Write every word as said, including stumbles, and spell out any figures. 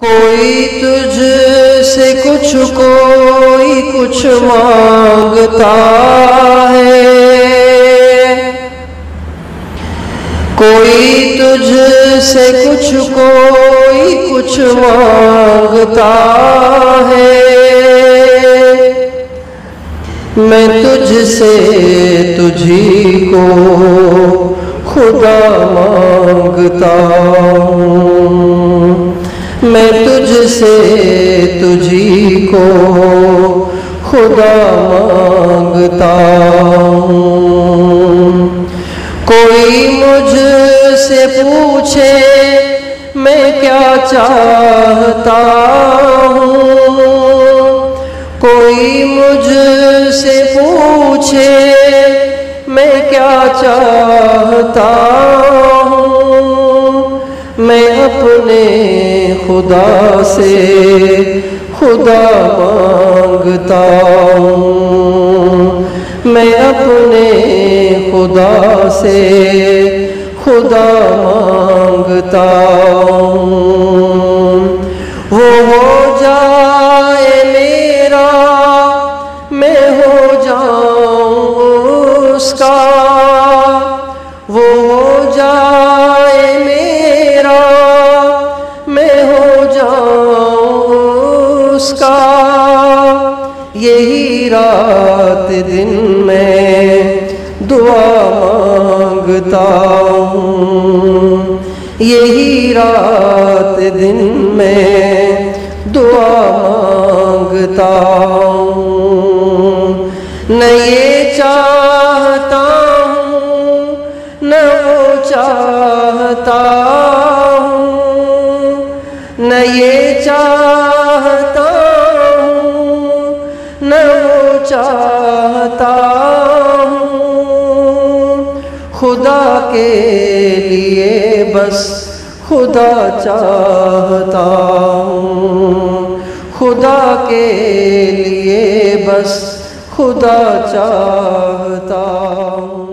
कोई तुझसे कुछ कोई कुछ मांगता है, कोई तुझसे कुछ कोई कुछ मांगता है। मैं तुझसे तुझी को खुदा मांगता हूँ, मैं तुझसे तुझी को खुदा मांगता हूँ। कोई मुझसे पूछे मैं क्या चाहता हूँ, कोई मुझसे पूछे मैं क्या चाहता हूँ, मैं अपने खुदा से खुदा मांगता हूँ, मैं अपने खुदा से खुदा मांगता हूँ। वो हो जाए मेरा, मैं हो जाऊँ उसका, वो हो जाए मेरा, मैं हो जाऊँ उसका। यही रात दिन में दुआ मांगता हूँ, यही रात दिन में दुआ मांगता हूँ। न ये चाहता हूँ न वो चाहता हूँ, न ये चाहता हूँ न वो चाहता हूँ। खुदा के लिए बस खुदा चाहता हूँ, खुदा के लिए बस खुदा चाहता हूँ।